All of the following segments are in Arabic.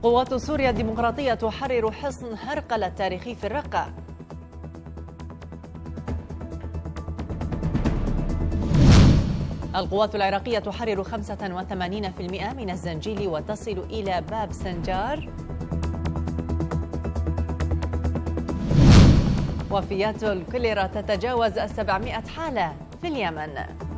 قوات سوريا الديمقراطية تحرر حصن هرقل التاريخي في الرقة. القوات العراقية تحرر 85% من الزنجيل وتصل إلى باب سنجار. وفيات الكوليرا تتجاوز 700 حالة في اليمن.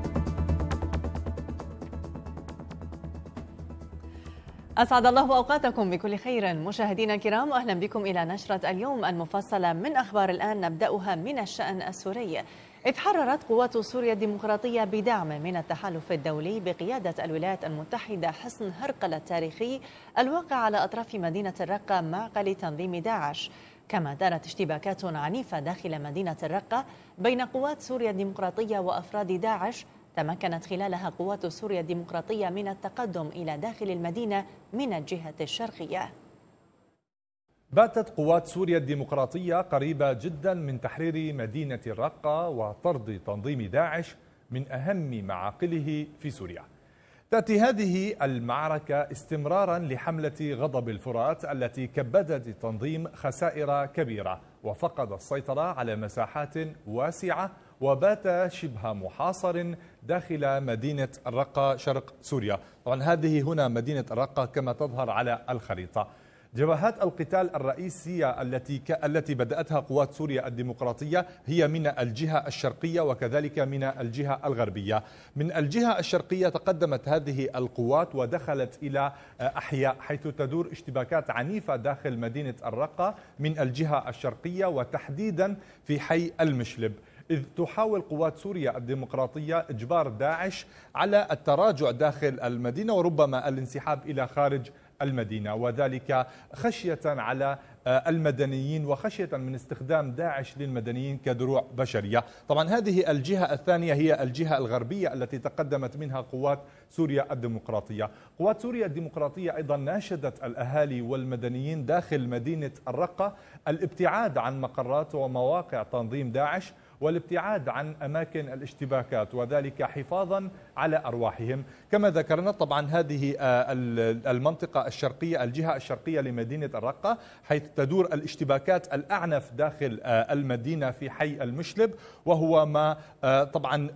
أسعد الله أوقاتكم بكل خير مشاهدينا الكرام، أهلا بكم إلى نشرة اليوم المفصلة من أخبار الآن، نبدأها من الشأن السوري. إذ حررت قوات سوريا الديمقراطية بدعم من التحالف الدولي بقيادة الولايات المتحدة حصن هرقل التاريخي الواقع على أطراف مدينة الرقة معقل تنظيم داعش. كما دارت اشتباكات عنيفة داخل مدينة الرقة بين قوات سوريا الديمقراطية وأفراد داعش، تمكنت خلالها قوات سوريا الديمقراطية من التقدم إلى داخل المدينة من الجهة الشرقية. باتت قوات سوريا الديمقراطية قريبة جدا من تحرير مدينة الرقة وطرد تنظيم داعش من أهم معاقله في سوريا. تأتي هذه المعركة استمرارا لحملة غضب الفرات التي كبدت التنظيم خسائر كبيرة وفقد السيطرة على مساحات واسعة وبات شبه محاصر داخل مدينة الرقة شرق سوريا. طبعا هذه هنا مدينة الرقة كما تظهر على الخريطة. جبهات القتال الرئيسية التي بدأتها قوات سوريا الديمقراطية هي من الجهة الشرقية وكذلك من الجهة الغربية. من الجهة الشرقية تقدمت هذه القوات ودخلت إلى أحياء حيث تدور اشتباكات عنيفة داخل مدينة الرقة من الجهة الشرقية وتحديدا في حي المشلب، إذ تحاول قوات سوريا الديمقراطية إجبار داعش على التراجع داخل المدينة وربما الانسحاب إلى خارج المدينة، وذلك خشية على المدنيين وخشية من استخدام داعش للمدنيين كدروع بشرية. طبعا هذه الجهة الثانية هي الجهة الغربية التي تقدمت منها قوات سوريا الديمقراطية. قوات سوريا الديمقراطية أيضا ناشدت الأهالي والمدنيين داخل مدينة الرقة الابتعاد عن مقرات ومواقع تنظيم داعش والابتعاد عن أماكن الاشتباكات وذلك حفاظا على أرواحهم. كما ذكرنا طبعا هذه المنطقة الشرقية الجهة الشرقية لمدينة الرقة حيث تدور الاشتباكات الأعنف داخل المدينة في حي المشلب، وهو ما طبعا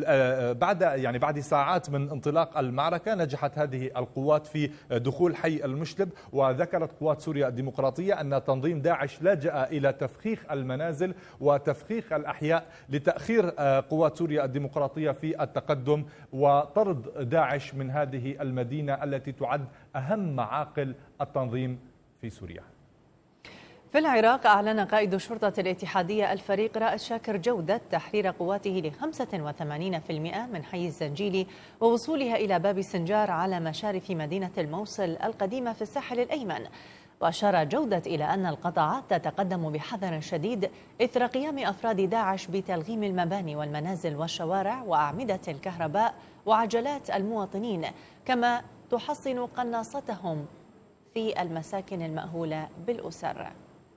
بعد ساعات من انطلاق المعركة نجحت هذه القوات في دخول حي المشلب. وذكرت قوات سوريا الديمقراطية أن تنظيم داعش لجأ إلى تفخيخ المنازل وتفخيخ الأحياء لتأخير قوات سوريا الديمقراطية في التقدم وطرد داعش من هذه المدينة التي تعد أهم معاقل التنظيم في سوريا. في العراق أعلن قائد شرطة الاتحادية الفريق رائد شاكر جودة تحرير قواته ل 85% من حي الزنجيلي ووصولها إلى باب سنجار على مشارف مدينة الموصل القديمة في الساحل الأيمن. وأشار جودة إلى أن القطاعات تتقدم بحذر شديد إثر قيام أفراد داعش بتلغيم المباني والمنازل والشوارع وأعمدة الكهرباء وعجلات المواطنين، كما تحصن قناصتهم في المساكن المأهولة بالأسر.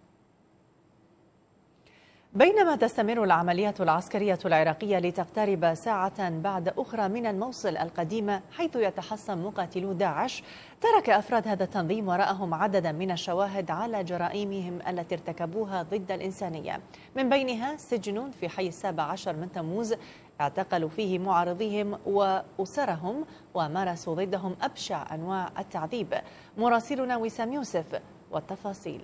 بينما تستمر العمليات العسكرية العراقية لتقترب ساعة بعد أخرى من الموصل القديمة حيث يتحصن مقاتلو داعش، ترك أفراد هذا التنظيم وراءهم عددا من الشواهد على جرائمهم التي ارتكبوها ضد الإنسانية، من بينها سجن في حي 17 من تموز اعتقلوا فيه معارضيهم وأسرهم ومارسوا ضدهم أبشع أنواع التعذيب. مراسلنا وسام يوسف والتفاصيل.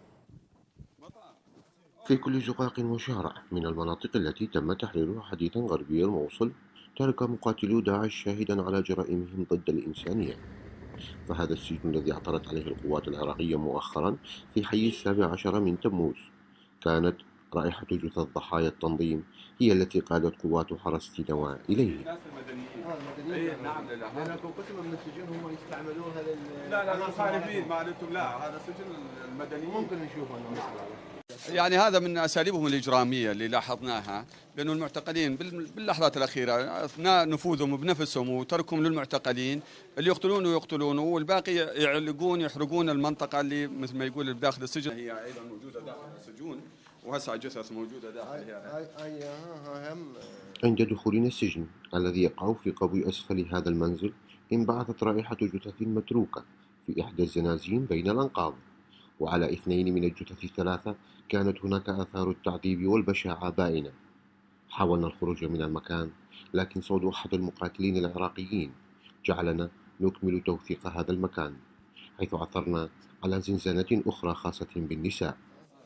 في كل زقاق وشارع من المناطق التي تم تحريرها حديثا غربي الموصل، ترك مقاتلو داعش شاهدا على جرائمهم ضد الإنسانية. فهذا السجن الذي اعترت عليه القوات العراقية مؤخرا في حي 17 من تموز، كانت رائحة جثث ضحايا التنظيم هي التي قادت قوات حرس سيناء إليه. الناس المدنيين نعم لأنكم قسم من السجن هم يستعملونها لا مخالفين ما قلتم لا هذا سجن المدنيين ممكن نشوفه انه يعني هذا من أساليبهم الإجرامية اللي لاحظناها، لأنه المعتقلين باللحظات الأخيرة أثناء نفوذهم بنفسهم وتركهم للمعتقلين اللي يقتلونه والباقي يعلقون يحرقون المنطقة اللي مثل ما يقول بداخل السجن. هي أيضا موجودة داخل السجون وهسه جثث موجودة داخلها. عند دخولنا السجن الذي يقع في قبو أسفل هذا المنزل، انبعثت رائحة جثث متروكة في إحدى الزنازين بين الأنقاض، وعلى 2 من الجثث الثلاثة كانت هناك آثار التعذيب والبشاعة باينة. حاولنا الخروج من المكان، لكن صوت أحد المقاتلين العراقيين جعلنا نكمل توثيق هذا المكان، حيث عثرنا على زنزانة أخرى خاصة بالنساء.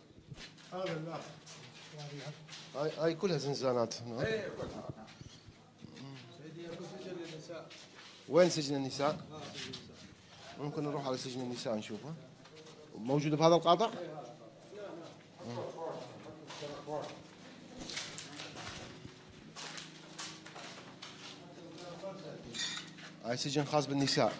هاي كلها زنزانات. وين سجن النساء؟ ممكن نروح على سجن النساء نشوفه. موجود بهذا القاطع؟ هاي سجن خاص بالنساء.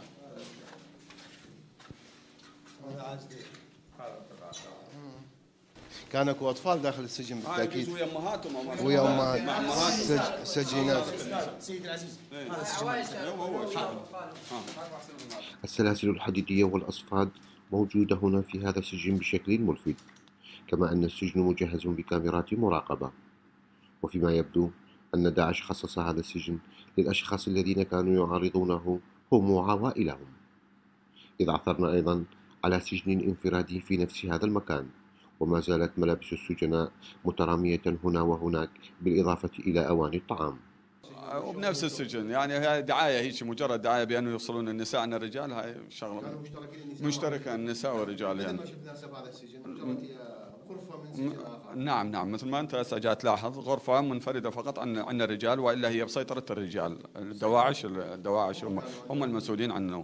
كان اكو اطفال داخل السجن بالتاكيد. ويا امهاتهم ويا امهات سجينات. سيد العزيز السلاسل الحديدية والأصفاد موجودة هنا في هذا السجن بشكل ملفت، كما أن السجن مجهز بكاميرات مراقبة. وفيما يبدو أن داعش خصص هذا السجن للأشخاص الذين كانوا يعارضونه هم وعوائلهم، إذ عثرنا أيضا على سجن انفرادي في نفس هذا المكان، وما زالت ملابس السجناء مترامية هنا وهناك بالإضافة إلى أواني الطعام. وبنفس السجن، يعني هاي دعاية، هيك مجرد دعاية بأنه يوصلون النساء عن الرجال. هاي شغلة مشتركة النساء والرجال يعني. نعم مثل ما أنت هسه جاي تلاحظ، غرفة منفردة فقط عن الرجال، وإلا هي بسيطرة الرجال. الدواعش هم المسؤولين عنه.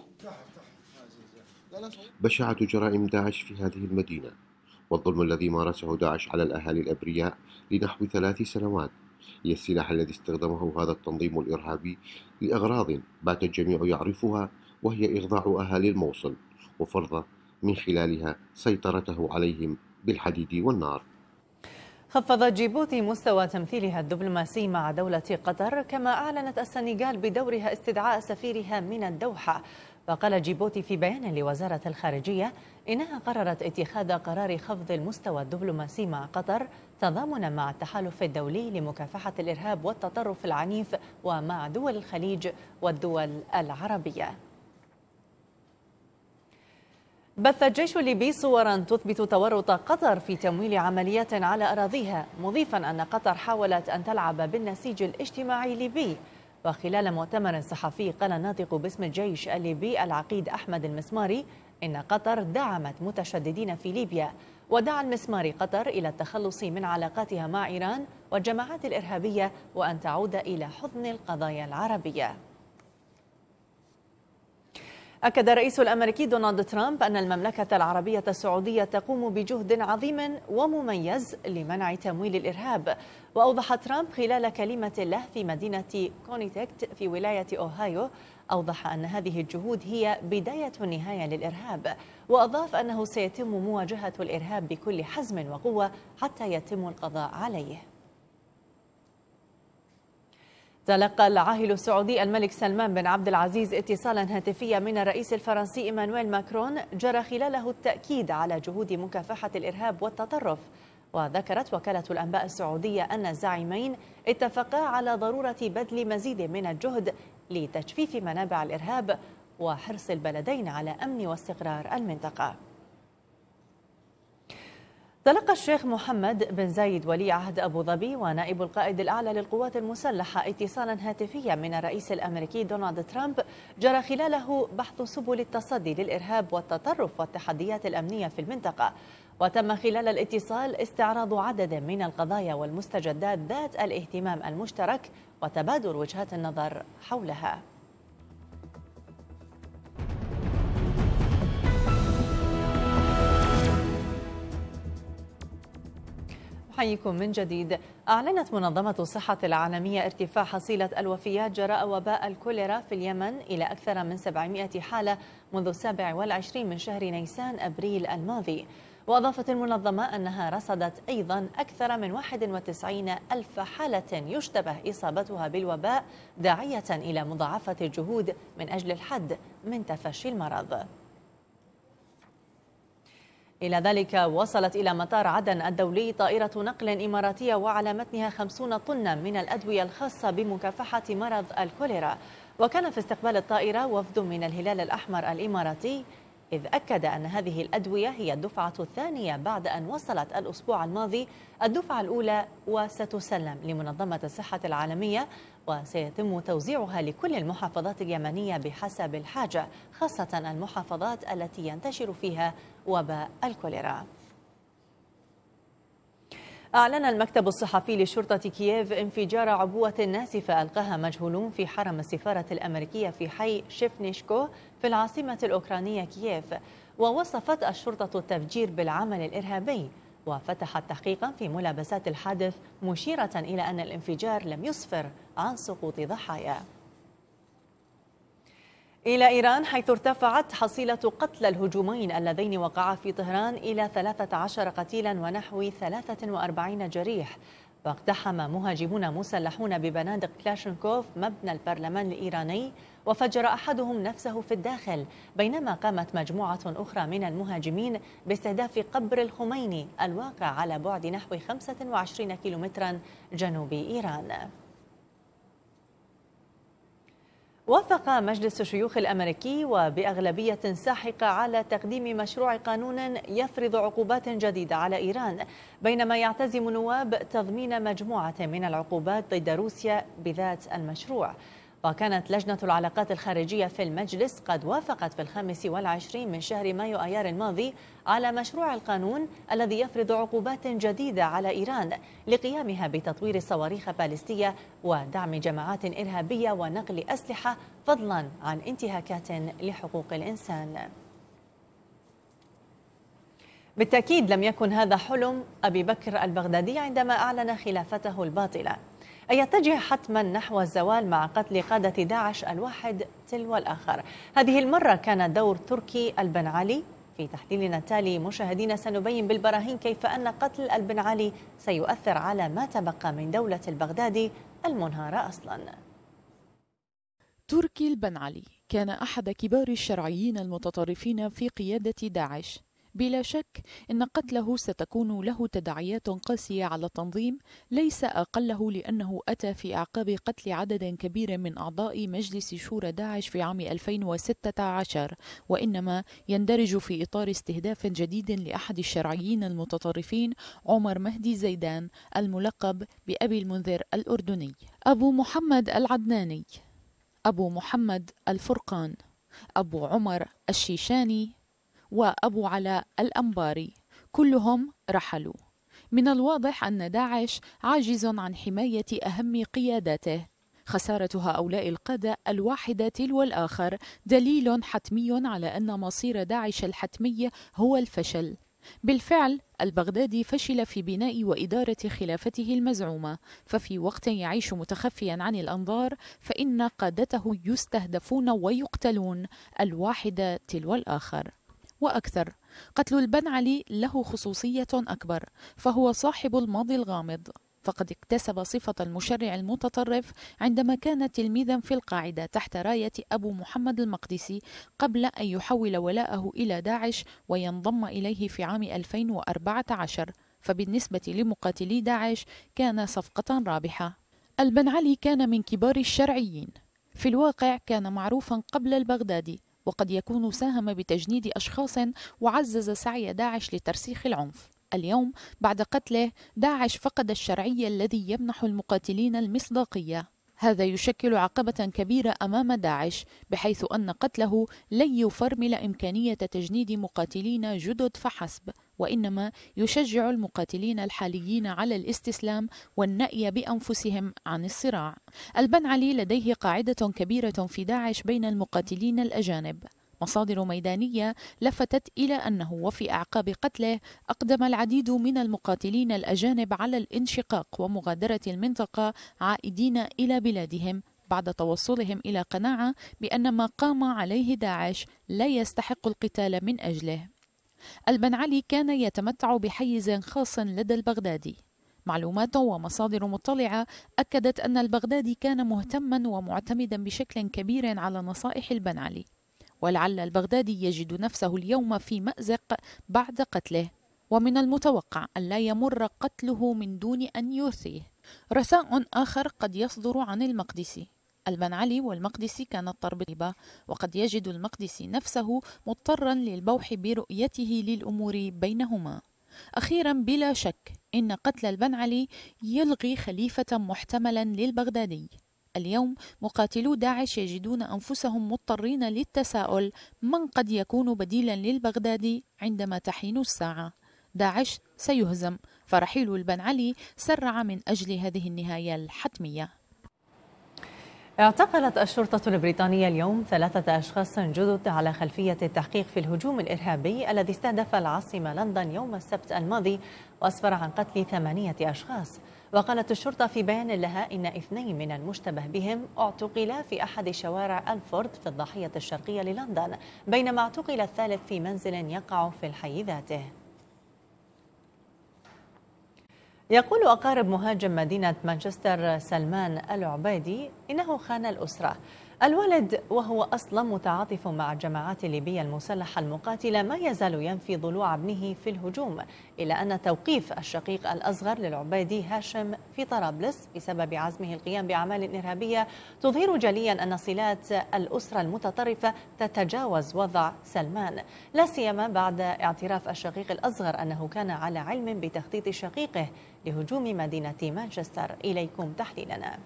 بشاعة جرائم داعش في هذه المدينة والظلم الذي مارسه داعش على الأهالي الأبرياء لنحو 3 سنوات هي السلاح الذي استخدمه هذا التنظيم الإرهابي لأغراض بات الجميع يعرفها، وهي إخضاع أهالي الموصل وفرض من خلالها سيطرته عليهم بالحديد والنار. خفضت جيبوتي مستوى تمثيلها الدبلوماسي مع دولة قطر، كما أعلنت السنغال بدورها استدعاء سفيرها من الدوحة. وقال جيبوتي في بيان لوزارة الخارجية إنها قررت اتخاذ قرار خفض المستوى الدبلوماسي مع قطر تضامنا مع التحالف الدولي لمكافحة الإرهاب والتطرف العنيف ومع دول الخليج والدول العربية. بث الجيش الليبي صورا تثبت تورط قطر في تمويل عمليات على أراضيها، مضيفا أن قطر حاولت أن تلعب بالنسيج الاجتماعي الليبي. وخلال مؤتمر صحفي قال الناطق باسم الجيش الليبي العقيد أحمد المسماري إن قطر دعمت متشددين في ليبيا، ودعا المسماري قطر إلى التخلص من علاقاتها مع إيران والجماعات الإرهابية وأن تعود إلى حضن القضايا العربية. أكد الرئيس الأمريكي دونالد ترامب أن المملكة العربية السعودية تقوم بجهد عظيم ومميز لمنع تمويل الإرهاب. وأوضح ترامب خلال كلمة له في مدينة كونيتيكت في ولاية أوهايو، أوضح أن هذه الجهود هي بداية النهاية للإرهاب، وأضاف أنه سيتم مواجهة الإرهاب بكل حزم وقوة حتى يتم القضاء عليه. تلقى العاهل السعودي الملك سلمان بن عبد العزيز اتصالا هاتفيا من الرئيس الفرنسي إيمانويل ماكرون جرى خلاله التأكيد على جهود مكافحة الإرهاب والتطرف. وذكرت وكالة الأنباء السعودية أن الزعيمين اتفقا على ضرورة بذل مزيد من الجهد لتجفيف منابع الإرهاب وحرص البلدين على أمن واستقرار المنطقة. تلقى الشيخ محمد بن زايد ولي عهد أبو ظبي ونائب القائد الأعلى للقوات المسلحة اتصالا هاتفيا من الرئيس الأمريكي دونالد ترامب جرى خلاله بحث سبل التصدي للإرهاب والتطرف والتحديات الأمنية في المنطقة. وتم خلال الاتصال استعراض عدد من القضايا والمستجدات ذات الاهتمام المشترك وتبادل وجهات النظر حولها. أحييكم من جديد. أعلنت منظمة الصحة العالمية ارتفاع حصيلة الوفيات جراء وباء الكوليرا في اليمن إلى أكثر من 700 حالة منذ 27 من شهر نيسان أبريل الماضي. وأضافت المنظمة أنها رصدت أيضا أكثر من 91 ألف حالة يشتبه إصابتها بالوباء، داعية إلى مضاعفة الجهود من أجل الحد من تفشي المرض. إلى ذلك وصلت إلى مطار عدن الدولي طائرة نقل إماراتية وعلى متنها 50 طنا من الأدوية الخاصة بمكافحة مرض الكوليرا. وكان في استقبال الطائرة وفد من الهلال الأحمر الإماراتي، إذ أكد أن هذه الأدوية هي الدفعة الثانية بعد أن وصلت الأسبوع الماضي الدفعة الأولى وستسلم لمنظمة الصحة العالمية، وسيتم توزيعها لكل المحافظات اليمنية بحسب الحاجة، خاصة المحافظات التي ينتشر فيها وباء الكوليرا. أعلن المكتب الصحفي لشرطة كييف انفجار عبوة ناسفة ألقاها مجهولون في حرم السفارة الأمريكية في حي شيفنيشكو في العاصمة الأوكرانية كييف، ووصفت الشرطة التفجير بالعمل الإرهابي، وفتحت تحقيقا في ملابسات الحادث مشيرة إلى أن الانفجار لم يسفر عن سقوط ضحايا. إلى إيران، حيث ارتفعت حصيلة قتلى الهجومين اللذين وقعا في طهران إلى 13 قتيلا ونحو 43 جريح. واقتحم مهاجمون مسلحون ببنادق كلاشنكوف مبنى البرلمان الإيراني، وفجر أحدهم نفسه في الداخل، بينما قامت مجموعة أخرى من المهاجمين باستهداف قبر الخميني الواقع على بعد نحو 25 كيلومترا جنوب إيران. وافق مجلس الشيوخ الأمريكي وبأغلبية ساحقة على تقديم مشروع قانون يفرض عقوبات جديدة على إيران، بينما يعتزم النواب تضمين مجموعة من العقوبات ضد روسيا بذات المشروع. وكانت لجنة العلاقات الخارجية في المجلس قد وافقت في 25 من شهر مايو آيار الماضي على مشروع القانون الذي يفرض عقوبات جديدة على إيران لقيامها بتطوير صواريخ باليستية ودعم جماعات إرهابية ونقل أسلحة، فضلا عن انتهاكات لحقوق الإنسان. بالتأكيد لم يكن هذا حلم أبي بكر البغدادي عندما أعلن خلافته الباطلة، أن يتجه حتما نحو الزوال مع قتل قادة داعش الواحد تلو الآخر. هذه المرة كان دور تركي البن علي. في تحليلنا التالي مشاهدينا سنبين بالبراهين كيف أن قتل البن علي سيؤثر على ما تبقى من دولة البغدادي المنهارة أصلا. تركي البن علي كان أحد كبار الشرعيين المتطرفين في قيادة داعش. بلا شك إن قتله ستكون له تداعيات قاسية على التنظيم، ليس أقله لأنه أتى في أعقاب قتل عدد كبير من أعضاء مجلس شورى داعش في عام 2016، وإنما يندرج في إطار استهداف جديد لأحد الشرعيين المتطرفين عمر مهدي زيدان الملقب بأبي المنذر الأردني، أبو محمد العدناني، أبو محمد الفرقان، أبو عمر الشيشاني، وأبو علاء الأنباري، كلهم رحلوا. من الواضح أن داعش عاجز عن حماية أهم قياداته. خسارة هؤلاء القادة الواحد تلو الآخر دليل حتمي على أن مصير داعش الحتمي هو الفشل. بالفعل البغدادي فشل في بناء وإدارة خلافته المزعومة، ففي وقت يعيش متخفيا عن الأنظار فإن قادته يستهدفون ويقتلون الواحد تلو الآخر. وأكثر، قتل البن علي له خصوصية أكبر، فهو صاحب الماضي الغامض، فقد اكتسب صفة المشرع المتطرف عندما كان تلميذا في القاعدة تحت راية أبو محمد المقدسي قبل أن يحول ولاءه إلى داعش وينضم إليه في عام 2014، فبالنسبة لمقاتلي داعش كان صفقة رابحة. البن علي كان من كبار الشرعيين، في الواقع كان معروفا قبل البغدادي، وقد يكون ساهم بتجنيد أشخاص وعزز سعي داعش لترسيخ العنف. اليوم بعد قتله داعش فقد الشرعية الذي يمنح المقاتلين المصداقية. هذا يشكل عقبة كبيرة أمام داعش، بحيث أن قتله لن يفرمل إمكانية تجنيد مقاتلين جدد فحسب، وإنما يشجع المقاتلين الحاليين على الاستسلام والنأي بأنفسهم عن الصراع. البن علي لديه قاعدة كبيرة في داعش بين المقاتلين الأجانب. مصادر ميدانية لفتت إلى أنه وفي أعقاب قتله أقدم العديد من المقاتلين الأجانب على الانشقاق ومغادرة المنطقة عائدين إلى بلادهم بعد توصلهم إلى قناعة بأن ما قام عليه داعش لا يستحق القتال من أجله. البن علي كان يتمتع بحيز خاص لدى البغدادي. معلومات ومصادر مطلعة أكدت أن البغدادي كان مهتما ومعتمدا بشكل كبير على نصائح البن علي، ولعل البغدادي يجد نفسه اليوم في مأزق بعد قتله، ومن المتوقع أن لا يمر قتله من دون أن يرثيه. رثاء آخر قد يصدر عن المقدسي. البن علي والمقدسي كانت تربطة، وقد يجد المقدسي نفسه مضطرا للبوح برؤيته للأمور بينهما. أخيرا بلا شك إن قتل البن علي يلغي خليفة محتملا للبغدادي. اليوم مقاتلو داعش يجدون أنفسهم مضطرين للتساؤل من قد يكون بديلا للبغدادي عندما تحين الساعة. داعش سيهزم، فرحيل البن علي سرع من أجل هذه النهاية الحتمية. اعتقلت الشرطة البريطانية اليوم 3 أشخاص جدد على خلفية التحقيق في الهجوم الإرهابي الذي استهدف العاصمة لندن يوم السبت الماضي وأسفر عن قتل 8 أشخاص. وقالت الشرطة في بيان لها إن 2 من المشتبه بهم اعتقلا في أحد شوارع ألفورد في الضاحية الشرقية للندن، بينما اعتقل الثالث في منزل يقع في الحي ذاته. يقول أقارب مهاجم مدينة مانشستر سلمان العبيدي إنه خان الأسرة. الوالد وهو أصلا متعاطف مع الجماعات الليبية المسلحة المقاتلة ما يزال ينفي ضلوع ابنه في الهجوم، إلا أن توقيف الشقيق الأصغر للعبيدي هاشم في طرابلس بسبب عزمه القيام بأعمال إرهابية تظهر جليا أن صلات الأسرة المتطرفة تتجاوز وضع سلمان، لا سيما بعد اعتراف الشقيق الأصغر أنه كان على علم بتخطيط شقيقه لهجوم مدينة مانشستر. إليكم تحليلنا.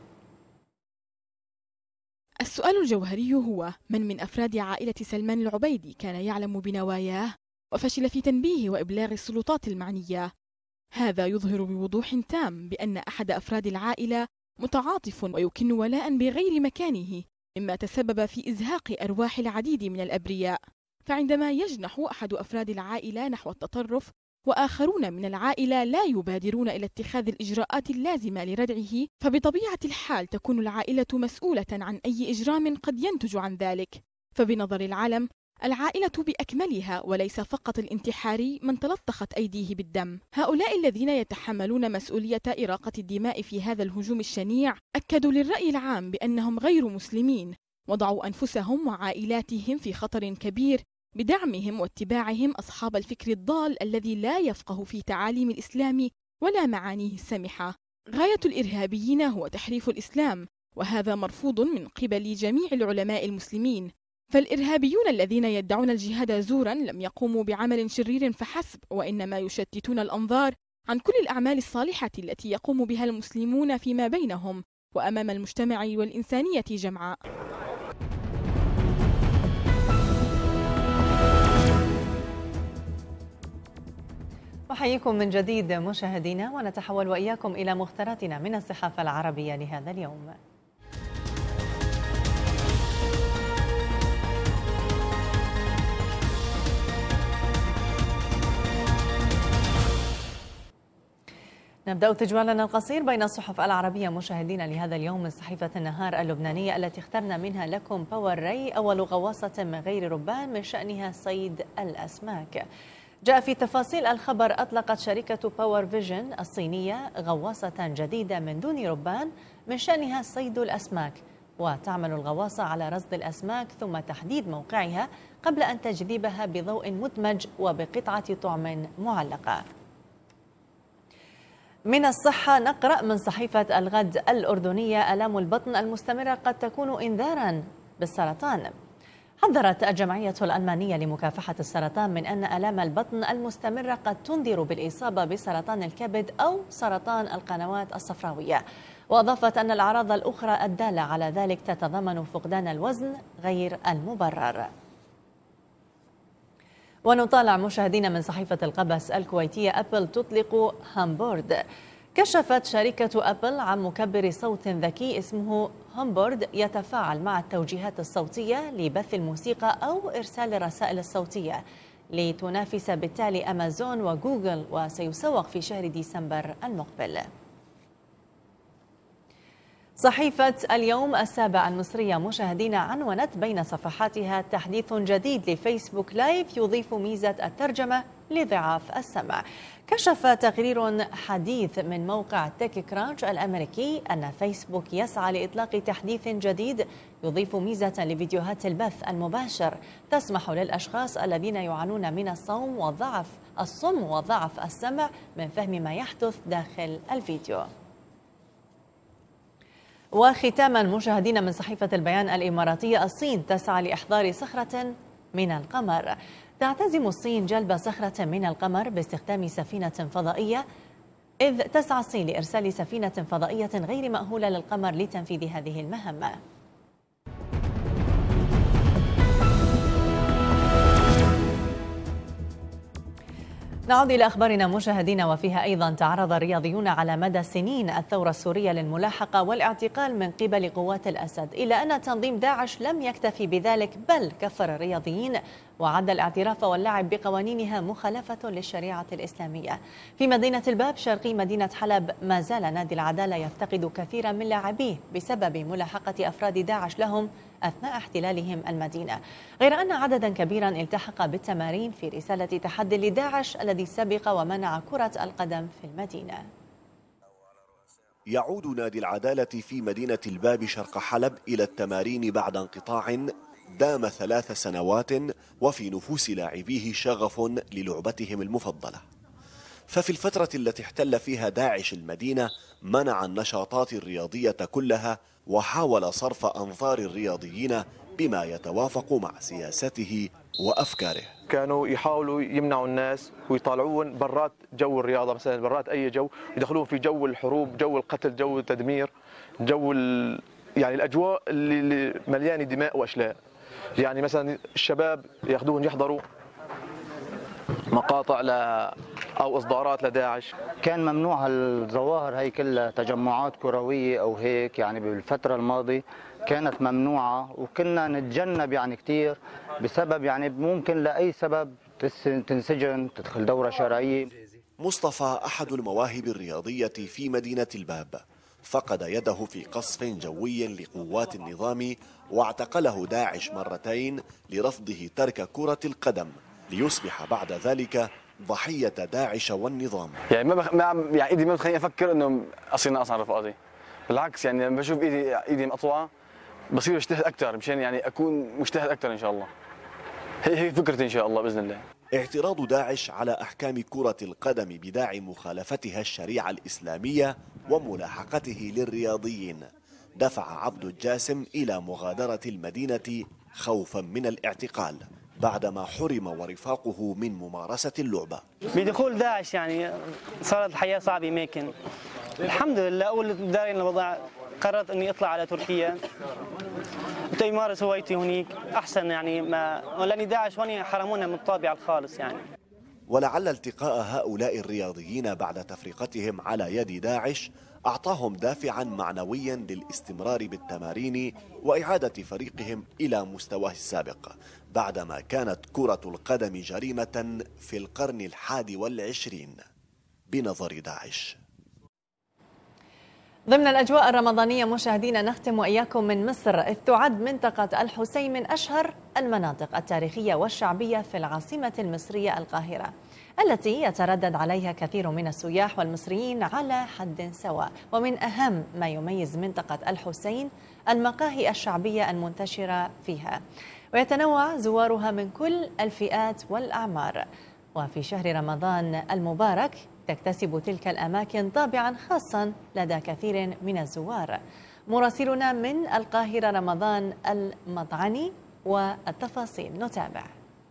السؤال الجوهري هو: من أفراد عائلة سلمان العبيدي كان يعلم بنواياه وفشل في تنبيه وإبلاغ السلطات المعنية؟ هذا يظهر بوضوح تام بأن أحد أفراد العائلة متعاطف ويكن ولاء بغير مكانه، مما تسبب في إزهاق أرواح العديد من الأبرياء. فعندما يجنح أحد أفراد العائلة نحو التطرف وآخرون من العائلة لا يبادرون إلى اتخاذ الإجراءات اللازمة لردعه، فبطبيعة الحال تكون العائلة مسؤولة عن أي إجرام قد ينتج عن ذلك. فبنظر العالم العائلة بأكملها وليس فقط الانتحاري من تلطخت أيديه بالدم. هؤلاء الذين يتحملون مسؤولية إراقة الدماء في هذا الهجوم الشنيع أكدوا للرأي العام بأنهم غير مسلمين، وضعوا أنفسهم وعائلاتهم في خطر كبير بدعمهم واتباعهم أصحاب الفكر الضال الذي لا يفقه في تعاليم الإسلام ولا معانيه السمحة. غاية الإرهابيين هو تحريف الإسلام، وهذا مرفوض من قبل جميع العلماء المسلمين. فالإرهابيون الذين يدعون الجهاد زورا لم يقوموا بعمل شرير فحسب، وإنما يشتتون الأنظار عن كل الأعمال الصالحة التي يقوم بها المسلمون فيما بينهم وأمام المجتمع والإنسانية جمعاء. أحييكم من جديد مشاهدينا، ونتحول وإياكم إلى مختاراتنا من الصحافة العربية لهذا اليوم. نبدأ تجوالنا القصير بين الصحف العربية مشاهدينا لهذا اليوم من صحيفة النهار اللبنانية التي اخترنا منها لكم باور ري، أول غواصة من غير ربان من شأنها صيد الأسماك. جاء في تفاصيل الخبر: أطلقت شركة باور فيجن الصينية غواصة جديدة من دون ربان من شأنها صيد الأسماك، وتعمل الغواصة على رصد الأسماك ثم تحديد موقعها قبل أن تجذبها بضوء مدمج وبقطعة طعم معلقة. من الصحة نقرأ من صحيفة الغد الأردنية: آلام البطن المستمرة قد تكون إنذاراً بالسرطان. حذرت الجمعية الألمانية لمكافحة السرطان من أن آلام البطن المستمرة قد تنذر بالإصابة بسرطان الكبد أو سرطان القنوات الصفراوية، وأضافت أن الأعراض الأخرى الدالة على ذلك تتضمن فقدان الوزن غير المبرر. ونطالع مشاهدينا من صحيفة القبس الكويتية: أبل تطلق هامبورد. كشفت شركة أبل عن مكبر صوت ذكي اسمه هامبورد يتفاعل مع التوجيهات الصوتية لبث الموسيقى أو إرسال الرسائل الصوتية، لتنافس بالتالي أمازون وجوجل، وسيسوق في شهر ديسمبر المقبل. صحيفة اليوم السابع المصرية مشاهدينا عنونت بين صفحاتها: تحديث جديد لفيسبوك لايف يضيف ميزة الترجمة لضعاف السمع. كشف تقرير حديث من موقع تيك كرانش الأمريكي أن فيسبوك يسعى لإطلاق تحديث جديد يضيف ميزة لفيديوهات البث المباشر تسمح للأشخاص الذين يعانون من الصم وضعف السمع من فهم ما يحدث داخل الفيديو. وختاما مشاهدين من صحيفة البيان الإماراتية، الصين تسعى لإحضار صخرة من القمر. تعتزم الصين جلب صخرة من القمر باستخدام سفينة فضائية، إذ تسعى الصين لإرسال سفينة فضائية غير مأهولة للقمر لتنفيذ هذه المهمة. نعود إلى أخبارنا مشاهدينا، وفيها أيضا تعرض الرياضيون على مدى سنين الثورة السورية للملاحقة والاعتقال من قبل قوات الأسد، إلا أن تنظيم داعش لم يكتفي بذلك، بل كفر الرياضيين وعد الاعتراف واللعب بقوانينها مخالفة للشريعة الإسلامية. في مدينة الباب شرقي مدينة حلب ما زال نادي العدالة يفتقد كثيرا من لاعبيه بسبب ملاحقة أفراد داعش لهم أثناء احتلالهم المدينة، غير أن عددا كبيرا التحق بالتمارين في رسالة تحدي لداعش الذي سبق ومنع كرة القدم في المدينة. يعود نادي العدالة في مدينة الباب شرق حلب إلى التمارين بعد انقطاع دام 3 سنوات، وفي نفوس لاعبيه شغف للعبتهم المفضلة. ففي الفترة التي احتل فيها داعش المدينة منع النشاطات الرياضية كلها، وحاول صرف أنظار الرياضيين بما يتوافق مع سياسته وأفكاره. كانوا يحاولوا يمنعوا الناس ويطالعون برات جو الرياضة، مثلا برات أي جو، يدخلون في جو الحروب، جو القتل، جو التدمير، جو يعني الأجواء اللي مليانة دماء وأشلاء. يعني مثلا الشباب ياخذون يحضروا مقاطع أو إصدارات لداعش. كان ممنوع هالظواهر هي كلها، تجمعات كروية أو هيك، يعني بالفترة الماضية كانت ممنوعة، وكنا نتجنب يعني كثير بسبب يعني ممكن لأي سبب تنسجن، تدخل دورة شرعية. مصطفى أحد المواهب الرياضية في مدينة الباب، فقد يده في قصف جوي لقوات النظام، واعتقله داعش مرتين لرفضه ترك كرة القدم، ليصبح بعد ذلك ضحية داعش والنظام. يعني يعني ايدي ما بتخليني افكر انه اصير ناقص عن رفقاتي، بالعكس يعني لما بشوف ايدي مقطوعة بصير اجتهد اكثر مشان يعني اكون مجتهد اكثر ان شاء الله. هي فكرتي ان شاء الله باذن الله. اعتراض داعش على أحكام كرة القدم بداعي مخالفتها الشريعة الإسلامية وملاحقته للرياضيين دفع عبد الجاسم إلى مغادرة المدينة خوفا من الاعتقال، بعدما حرم ورفاقه من ممارسة اللعبة. بدخول داعش يعني صارت الحياة صعبة، ماكن الحمد لله أول دارين الوضع قررت أني أطلع على تركيا وتمارس هوايتي هناك أحسن، يعني ما لأني داعش هوني حرمونا من الطابع الخالص يعني. ولعل التقاء هؤلاء الرياضيين بعد تفرقتهم على يد داعش أعطاهم دافعا معنويا للاستمرار بالتمارين وإعادة فريقهم إلى مستواه السابق، بعدما كانت كرة القدم جريمة في القرن 21 بنظر داعش. ضمن الأجواء الرمضانية مشاهدينا نختم وإياكم من مصر، إذ تعد منطقة الحسين من أشهر المناطق التاريخية والشعبية في العاصمة المصرية القاهرة، التي يتردد عليها كثير من السياح والمصريين على حد سواء. ومن أهم ما يميز منطقة الحسين المقاهي الشعبية المنتشرة فيها، ويتنوع زوارها من كل الفئات والأعمار. وفي شهر رمضان المبارك تكتسب تلك الأماكن طابعا خاصا لدى كثير من الزوار. مراسلنا من القاهرة رمضان المطعني والتفاصيل نتابع.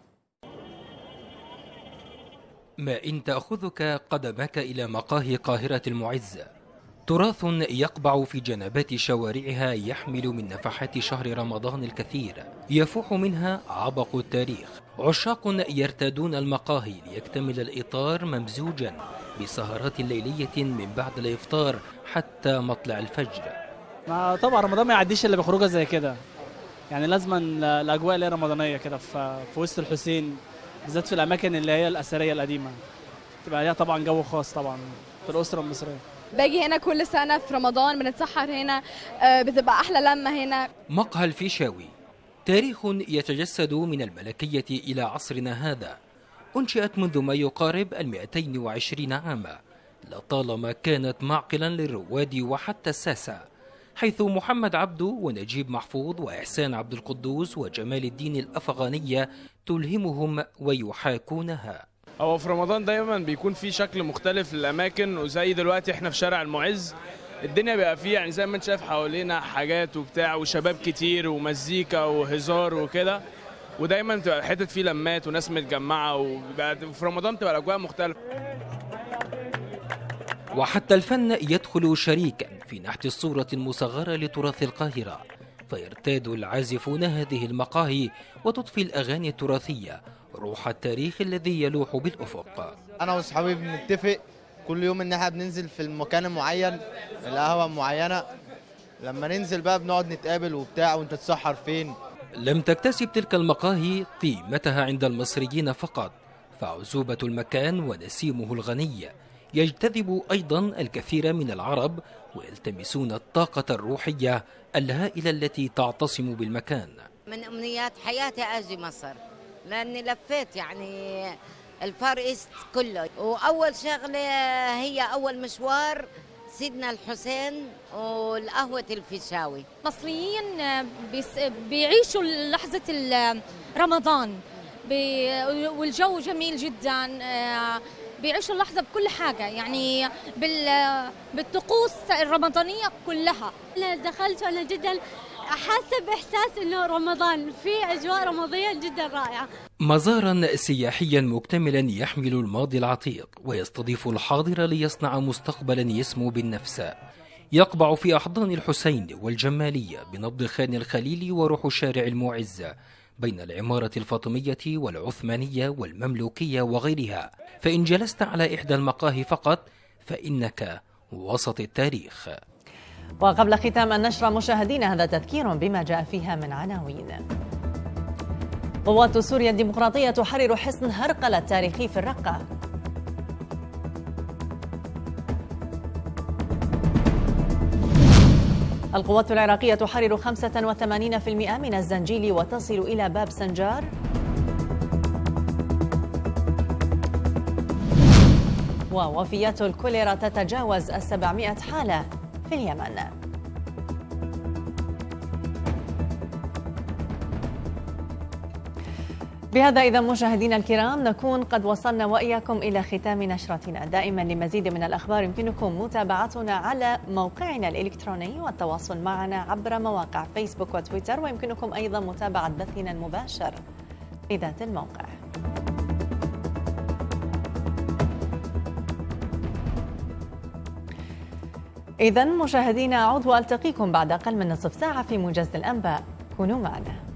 ما إن تأخذك قدمك إلى مقاهي قاهرة المعز، تراث يقبع في جنبات شوارعها يحمل من نفحات شهر رمضان الكثير، يفوح منها عبق التاريخ. عشاق يرتادون المقاهي ليكتمل الإطار ممزوجا بسهرات ليلية من بعد الإفطار حتى مطلع الفجر. طبعا رمضان ما يعديش إلا بخروجه زي كده، يعني لازما الأجواء اللي رمضانية كده في وسط الحسين، بالذات في الأماكن اللي هي الأثرية القديمة، تبقى ليها طبعا جو خاص طبعا في الأسرة المصرية. باجي هنا كل سنة في رمضان، بنتسحر هنا، بتبقى أحلى لمة هنا. مقهى الفيشاوي تاريخ يتجسد من الملكية إلى عصرنا هذا، أنشئت منذ ما يقارب 220 عاما، لطالما كانت معقلا للرواد وحتى الساسة، حيث محمد عبده ونجيب محفوظ وإحسان عبد القدوس وجمال الدين الأفغانية تلهمهم ويحاكونها. هو في رمضان دايما بيكون في شكل مختلف للأماكن، وزي دلوقتي احنا في شارع المعز الدنيا بقى فيه يعني زي ما انت شايف حوالينا حاجات وبتاع وشباب كتير ومزيكا وهزار وكده، ودايما بتبقى حتت فيه لمات وناس متجمعه، وفي رمضان بتبقى الاجواء مختلفه. وحتى الفن يدخل شريكا في نحت الصورة المصغرة لتراث القاهرة، فيرتاد العازفون هذه المقاهي وتضفي الأغاني التراثية روح التاريخ الذي يلوح بالأفق. أنا وأصحابي بنتفق كل يوم إن احنا بننزل في المكان معين، القهوة معينة، لما ننزل بقى بنقعد نتقابل وبتاع وانت تسحر فين. لم تكتسب تلك المقاهي قيمتها عند المصريين فقط، فعزوبة المكان ونسيمه الغني يجتذب أيضا الكثير من العرب ويلتمسون الطاقة الروحية الهائلة التي تعتصم بالمكان. من أمنيات حياتي أجي مصر، لأني لفيت يعني الفار إيست كله، وأول شغلة هي أول مشوار سيدنا الحسين والقهوة الفيشاوي. مصريين بيعيشوا لحظة رمضان والجو جميل جدا، بيعيشوا اللحظة بكل حاجة يعني بالطقوس الرمضانية كلها. أنا دخلت وأنا جدا حاسة بإحساس إنه رمضان في أجواء رمضانية جدا رائعة. مزارا سياحيا مكتملا يحمل الماضي العتيق ويستضيف الحاضر ليصنع مستقبلا يسمو بالنفس، يقبع في أحضان الحسين والجمالية بنبض خان الخليل وروح شارع المعز بين العمارة الفاطمية والعثمانية والمملوكية وغيرها. فإن جلست على إحدى المقاهي فقط فإنك وسط التاريخ. وقبل ختام النشرة مشاهدينا هذا تذكير بما جاء فيها من عناوين. قوات سوريا الديمقراطية تحرر حصن هرقلة التاريخي في الرقة. القوات العراقية تحرر 85% من الزنجيل وتصل إلى باب سنجار. ووفيات الكوليرا تتجاوز 700 حالة في اليمن. بهذا إذا مشاهدينا الكرام نكون قد وصلنا وإياكم إلى ختام نشرتنا. دائما لمزيد من الأخبار يمكنكم متابعتنا على موقعنا الإلكتروني والتواصل معنا عبر مواقع فيسبوك وتويتر، ويمكنكم أيضا متابعة بثنا المباشر في ذات الموقع. إذن مشاهدينا أعود وألتقيكم بعد أقل من نصف ساعة في موجز الأنباء، كونوا معنا.